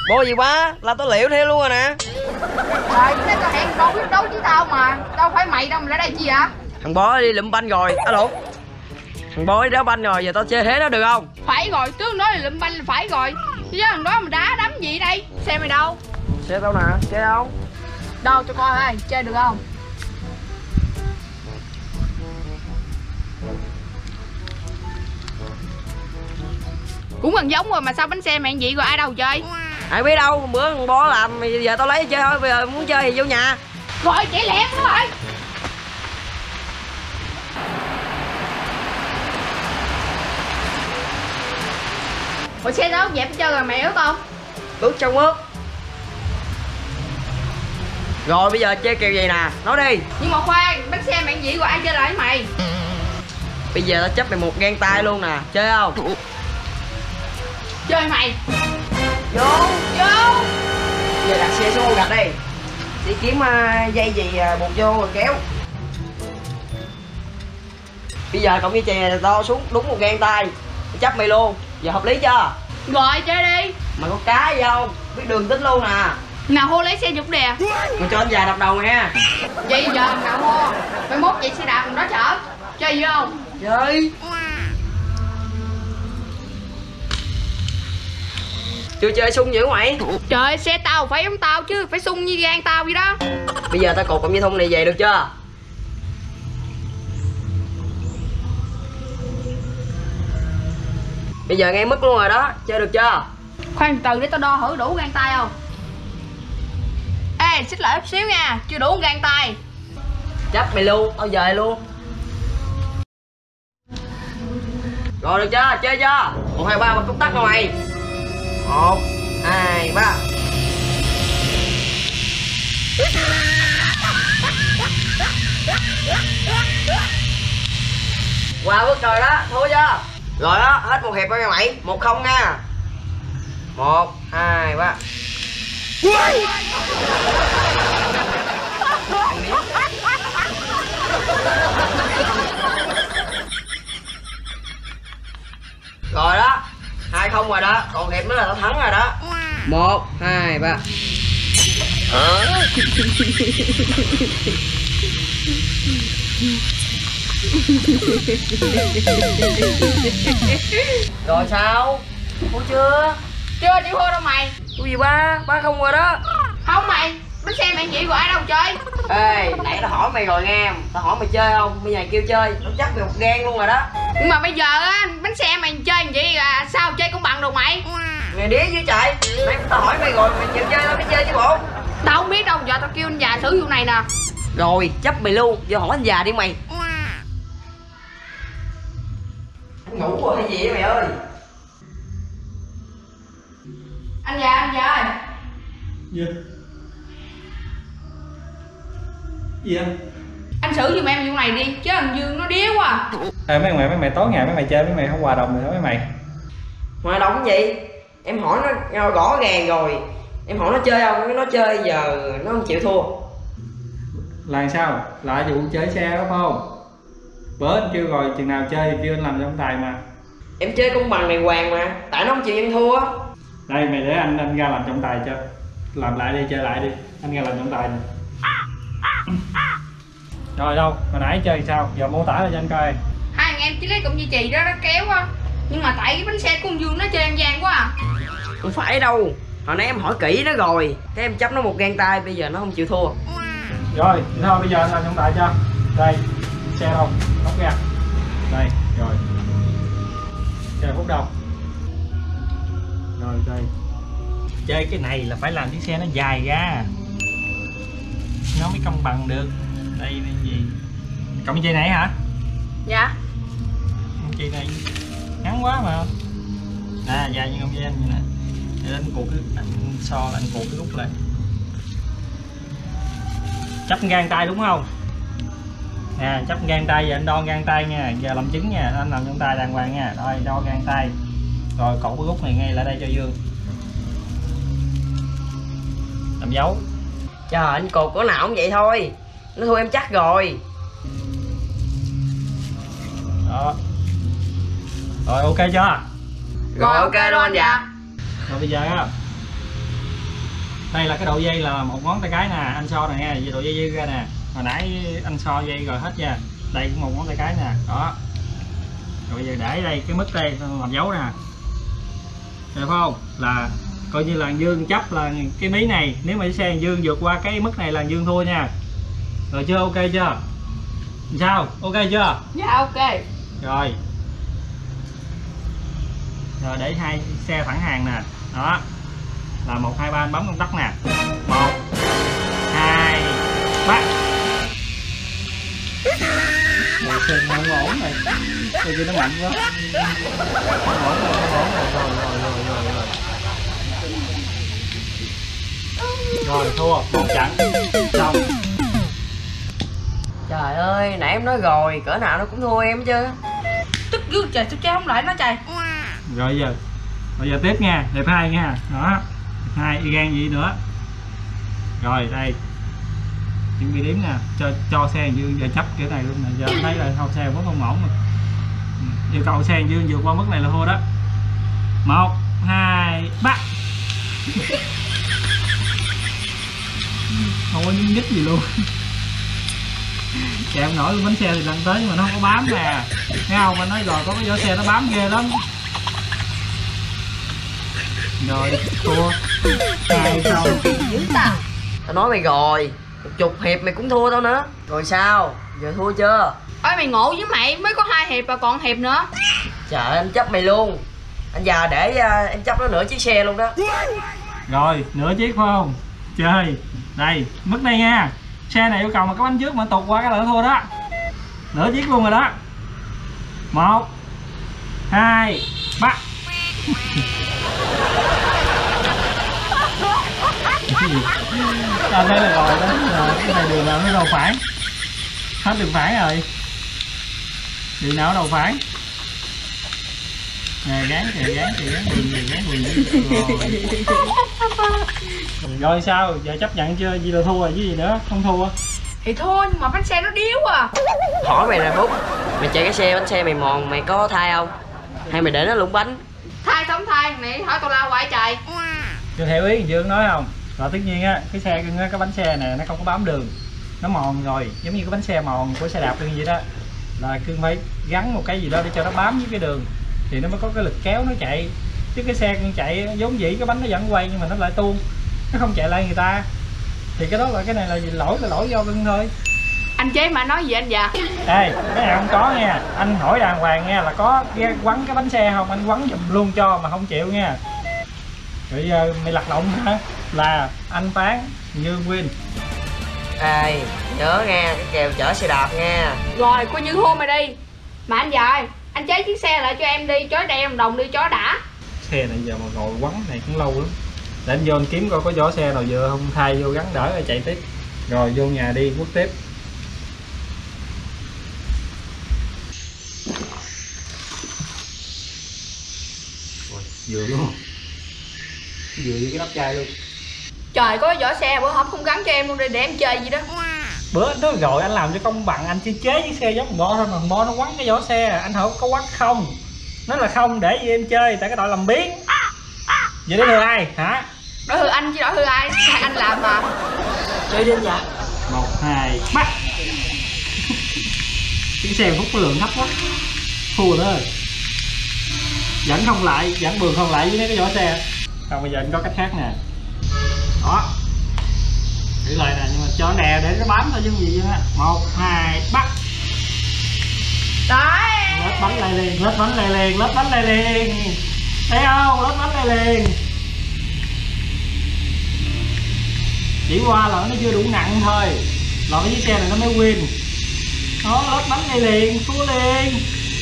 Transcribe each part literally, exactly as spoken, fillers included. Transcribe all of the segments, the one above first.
Bố gì quá, làm tao liệu theo luôn rồi nè. Trời, nó tao hẹn con quyết đấu với tao mà. Đâu phải mày đâu mà ra đây chi vậy? Thằng bó đi lụm banh rồi. Alo. Thằng bó đi đá banh rồi, giờ tao chơi thế đó được không? Phải rồi, tướng nói là lụm banh là phải rồi. Chứ thằng đó mà đá đấm gì đây? Xe mày đâu? Xe tao nè, chơi không? Đâu cho coi ơi, chơi được không? Cũng gần giống rồi mà sao bánh xe mày vậy rồi ai đâu chơi? Ai biết đâu, bữa thằng bó làm giờ tao lấy chơi thôi, bây giờ muốn chơi thì vô nhà. Rồi chạy lẹ quá rồi. Ủa xe đó dẹp hết trơn rồi mày ướt không? Ướt trong ướt. Rồi bây giờ chơi kèo gì nè, nói đi. Nhưng mà khoan, bánh xe mày vậy rồi ai chơi lại với mày? Bây giờ tao chấp mày một gang tay luôn nè, chơi không? Chơi mày. Vô. Vô. Giờ đặt xe xuống gạch đi. Đi kiếm uh, dây gì uh, buộc vô rồi kéo. Bây giờ cộng với chè to xuống đúng một gang tay. Chấp mày luôn, giờ hợp lý chưa? Rồi chơi đi. Mày có cái gì không? Biết đường tính luôn nè. Nào hô lấy xe giục đè. Mày cho anh già đập đầu nha. Vậy giờ nào hô? Mày mốt chạy xe đạp còn đó chở. Chơi gì không? Chơi. Chưa chơi sung dữ mày. Trời, xe tao phải giống tao chứ, phải sung như gan tao vậy đó. Bây giờ tao cột cụm dây thun này về được chưa? Bây giờ nghe mất luôn rồi đó, chơi được chưa? Khoan từ để tao đo thử đủ gan tay không. Ê, xích lại chút xíu nha, chưa đủ gan tay. Chấp mày luôn, tao về luôn. Rồi được chưa, chơi chưa? Một hai ba bật công tắc rồi mày. Một hai ba. Qua bước rồi đó, thua chưa? Rồi đó, hết một hiệp rồi nha mày. Một không nha. Một hai ba. Rồi đó, hai không rồi đó, còn hiệp nữa là tao thắng rồi đó. Một hai ba. Rồi sao? Thua chưa? Chưa chịu thua đâu mày. Thua gì ba? Ba không rồi đó. Không mày, bánh xe mày vậy rồi ai đâu chơi. Ê, nãy tao hỏi mày rồi nghe. Tao hỏi mày chơi không? Bây giờ kêu chơi, tao chắc mày một gan luôn rồi đó. Nhưng mà bây giờ á, bánh xe mày chơi vậy là sao chơi công bằng được mày? Mày đĩa với chạy. Mày tao hỏi mày rồi, mày chịu chơi tao mới chơi chứ bộ. Tao không biết đâu, giờ tao kêu anh già xử vụ này nè. Rồi, chấp mày luôn, vô hỏi anh già đi mày. Ngủ rồi hay gì vậy mày ơi? Anh già, anh già ơi. Gì? Gì anh? Anh xử giùm em vụ này đi, chứ thằng Dương nó điếu quá à. À, mấy mày mấy mày tối ngày mấy mày chơi mấy mày không hòa đồng rồi đó mấy mày. Hòa đồng gì? Em hỏi nó rõ ràng rồi. Em hỏi nó chơi không? Nó chơi giờ nó không chịu thua. Là sao? Là vụ chơi xe đó phải không? Bữa anh kêu rồi chừng nào chơi thì kêu anh làm trọng tài mà. Em chơi công bằng đàng hoàng mà. Tại nó không chịu ăn thua. Đây mày để anh anh ra làm trọng tài cho. Làm lại đi, chơi lại đi. Anh ra làm trọng tài nè. Rồi đâu, hồi nãy chơi sao? Giờ mô tả lại cho anh coi. Hai anh em chỉ lấy cụm dây chì đó nó kéo á. Nhưng mà tại cái bánh xe của con Dương nó chơi ăn gian quá à. Không phải đâu. Hồi nãy em hỏi kỹ nó rồi. Cái em chấp nó một gang tay, bây giờ nó không chịu thua. Rồi, thôi bây giờ anh làm trọng tài cho. Đây, xe đâu? Bóc ra. Đây, rồi. Xe phút đâu? Rồi, đây. Chơi cái này là phải làm chiếc xe nó dài ra. Nó mới công bằng được. Đây là gì? Cộng dây này hả? Dạ. Dây này ngắn quá mà. À, dài như con dây anh vậy nè. Để anh cuộn cái anh so là anh cuộn cái nút lại. Chấp gang tay đúng không? Nè, chấp gang tay, giờ anh đo gang tay nha, giờ làm chứng nha, anh làm trong tay đàng hoàng nha. Rồi đo gang tay. Rồi cột cái nút này ngay lại đây cho Dương. Làm dấu. Trời, anh cột có nào cũng vậy thôi. Nó thua em chắc rồi. Đó. Rồi ok chưa? Rồi ok luôn anh dạ. Rồi bây giờ á, Đây là cái độ dây là một ngón tay cái nè, anh so nè nghe, độ dây dây ra nè. Hồi nãy anh so dây rồi hết nha. Đây cũng một ngón tay cái nè, đó. Rồi bây giờ để đây cái mức đây làm dấu nè. Được không? Là coi như là Dương chấp là cái mí này, nếu mà xe Dương vượt qua cái mức này là Dương thua nha. Rồi chưa, ok chưa? Sao? Ok chưa? Dạ ok. Rồi. Rồi để hai xe thẳng hàng nè. Đó. Là một hai ba anh bấm công tắc nè. một hai ba. Rồi xe không ổn rồi. Coi như nó mạnh quá. Không ổn rồi, không ổn rồi, rồi, rồi, rồi, rồi, rồi. Rồi thua, một trận. Xong. Trời ơi, nãy em nói rồi, cỡ nào nó cũng thua em chứ. Tức gương trời, tôi chơi không lại nó trời. Rồi giờ. Bây giờ tiếp nha, đẹp hai nha. Đó. Đẹp hai y gan gì nữa. Rồi đây. Chuẩn bị đếm nè, cho cho xe Dương giờ chấp kiểu này luôn nè, giờ thấy là không xe vẫn không ổn rồi. Yêu cầu xe Dương vượt qua mức này là thua đó. Một, hai, ba. Không có nhúc nhích gì luôn. Kẹo nổi luôn, bánh xe thì lăn tới nhưng mà nó không có bám nè. Thấy không, anh nói rồi có cái vỏ xe nó bám ghê lắm. Rồi, thua. Hai xong. Tao nói mày rồi, một chục hiệp mày cũng thua tao nữa. Rồi sao? Giờ thua chưa? Ôi mày ngộ với mày, mới có hai hiệp và còn hiệp nữa. Trời, anh chấp mày luôn. Anh già để uh, em chấp nó nửa chiếc xe luôn đó. Rồi, nửa chiếc phải không? Chơi. Đây, mức này nha. Xe này yêu cầu mà có bánh trước mà tụt qua cái là thua đó. Nửa chiếc luôn rồi đó. Một, hai, ba. À, đây là rồi đó. Rồi, cái này đường nào nó đầu phản. Hết đường phản rồi. Đường nào đầu phản. Nè gán kìa, gán kìa, gán đường kìa, gán đường kìa. Rồi. Rồi sao? Giờ chấp nhận chưa? Gì là thua rồi chứ gì nữa? Không thua. Thì thôi nhưng mà bánh xe nó điếu à. Hỏi mày nè Phúc, mày chạy cái xe bánh xe mày mòn mày có thay không? Hay mày để nó lủng bánh? Thay sống thay, mày hỏi tao lao hoài trời. Chưa hiểu ý Dương nói không? Rồi tất nhiên á, cái xe cái bánh xe này nó không có bám đường. Nó mòn rồi, giống như cái bánh xe mòn của xe đạp như vậy đó. Là cưng phải gắn một cái gì đó để cho nó bám với cái đường thì nó mới có cái lực kéo nó chạy. Chứ cái xe con chạy giống vậy, cái bánh nó vẫn quay nhưng mà nó lại tuôn, nó không chạy lại người ta. Thì cái đó là cái này là lỗi là lỗi do cưng thôi. Anh chế mà nói gì anh già? Ê, cái này không có nha. Anh hỏi đàng hoàng nha, là có quấn cái bánh xe không? Anh quấn giùm luôn cho mà không chịu nha. Bây giờ mày lật lộn hả? Là anh phán Như win. Ê, nhớ nghe, cái kèo chở xe đạp nha. Rồi, coi như thua mày đi. Mà anh già ơi, anh chế chiếc xe lại cho em đi, chói đeo đồng đồng đi chó đã. Xe này giờ mà ngồi quấn này cũng lâu lắm. Để anh vô anh kiếm coi có vỏ xe nào vừa không thay vô gắn đỡ rồi chạy tiếp. Rồi vô nhà đi quất tiếp. Rồi, vừa luôn. Vừa với cái nắp chai luôn. Trời, có vỏ xe bữa hổm không gắn cho em luôn đi để em chơi gì đó. Bữa anh nói rồi anh làm cho công bằng, anh chỉ chế chiếc xe giống bo thôi mà bo nó quấn cái vỏ xe, anh hỏi có quấn không? Nó là không, để gì em chơi, tại cái đội làm biến. Vậy để thừa ai hả? Đổi hư anh chứ đổi hư ai? Anh làm mà. Chơi đi anh dạ. Một hai bắt. Chiếc xe Phúc có lượng thấp quá, thua nữa. Vẫn không lại, vẫn bường không lại với mấy cái vỏ xe. Còn bây giờ anh có cách khác nè. Đó. Giữ lại nè, nhưng mà cho nè để nó bám thôi chứ gì á. Một hai bắt. Đấy. Lết bánh lại liền, lết bánh lại liền, lết bánh lại liền. Thấy không? Lết bánh lại liền. Chỉ qua là nó chưa đủ nặng thôi, là cái chiếc xe này nó mới win. Đó, lết bánh này liền, thua liền.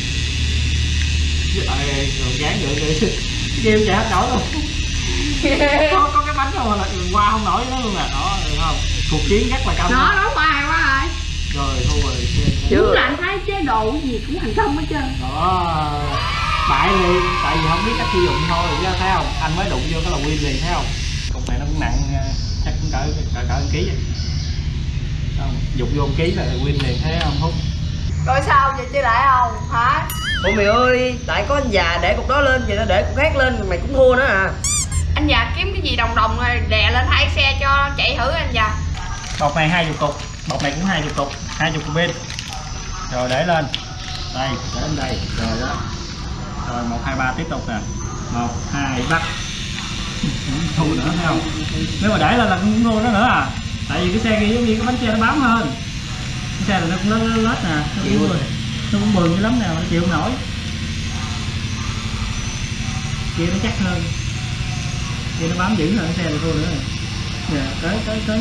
Rồi gán vậy vậy kêu chạy hết nổi luôn. có, có cái bánh không mà là qua không nổi với nó luôn nè. Đó, được không? Cuộc chiến rất là căng. Nó đấu hoài quá rồi. Rồi thua rồi. Đúng là anh thấy chế độ gì cũng thành công hết trơn. Đó, bại liền, tại vì không biết cách sử dụng thôi, chứ thấy không? Anh mới đụng vô cái là win liền, thấy không? Cục này nó cũng nặng, chắc cũng cỡ cỡ cỡ một ký vậy. Không, dục vô một ký là win liền, thấy không Phúc? Rồi sao vậy, chơi lại không hả? Ôi mày ơi, tại có anh già để cục đó lên, vậy nó để cục khác lên mày cũng thua nữa à. Anh già kiếm cái gì đồng đồng rồi đè lên hai xe cho chạy thử anh già. Bọc này hai mươi cục, bọc này cũng hai mươi cục, hai mươi cục pin. Rồi để lên. Đây, để lên đây. Rồi đó. Rồi một hai ba tiếp tục nè. một hai bắt. Thu nữa thấy không? Nếu mà để lên là cũng ngu đó nữa à. Tại vì cái xe kia giống như cái bánh xe nó bám hơn. Cái xe này nó cũng lớn lết nè, nó cũng bừng, nó cũng bừng dữ lắm nè, nó chịu không nổi. Kia nó chắc hơn. Kia nó bám dữ hơn cái xe này thua nữa. Nè, tới tới tới.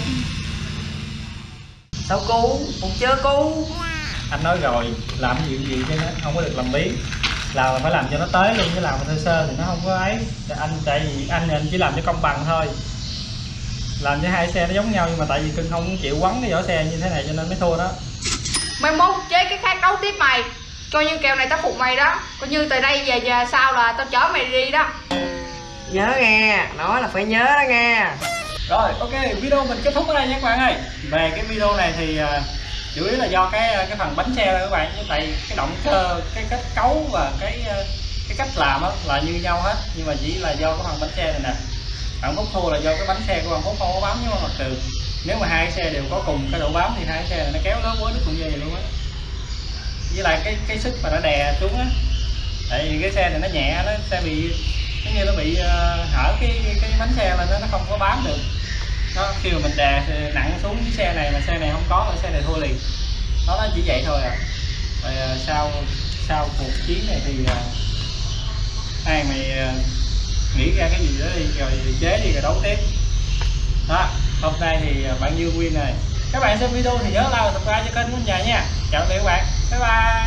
Tao cứu, một chớ cứu. Anh nói rồi, làm gì gì chứ nó không có được làm biến. Làm là phải làm cho nó tới luôn, chứ làm mà sơ sơ thì nó không có ấy. Anh tại vì anh anh chỉ làm cho công bằng thôi. Làm cho hai xe nó giống nhau nhưng mà tại vì cưng không chịu quấn cái vỏ xe như thế này cho nên mới thua đó. Mai mốt chế cái khác đấu tiếp mày. Coi như kèo này tao phục mày đó. Coi như từ đây về, về sau là tao chở mày đi đó. Nhớ nghe, nói là phải nhớ đó nghe. Rồi ok, video mình kết thúc ở đây nha các bạn ơi. Về cái video này thì uh, chủ yếu là do cái cái phần bánh xe đó các bạn, với tại cái động cơ, cái kết cấu và cái uh, cái cách làm đó là như nhau hết, nhưng mà chỉ là do cái phần bánh xe này nè. Bạn Phúc thua là do cái bánh xe của bạn Phúc không có bám với mặt đường. Nếu mà hai xe đều có cùng cái độ bám thì hai xe này nó kéo lớn quá nó cũng như vậy luôn á. Với lại cái cái sức mà nó đè xuống á, tại vì cái xe này nó nhẹ, nó sẽ bị giống như nó bị uh, hở cái cái bánh xe lên, nó nó không có bám được. Đó, khi mà mình đè nặng xuống cái xe này mà xe này không có là xe này thua liền. Đó, nó chỉ vậy thôi à. Rồi uh, sau sau cuộc chiến này thì uh, ai mày uh, nghĩ ra cái gì đó đi rồi chế đi rồi đấu tiếp. Đó, hôm nay thì bạn Dương win này. Các bạn xem video thì nhớ like và subscribe cho kênh của nhà nha. Chào tạm biệt các bạn. Bye bye.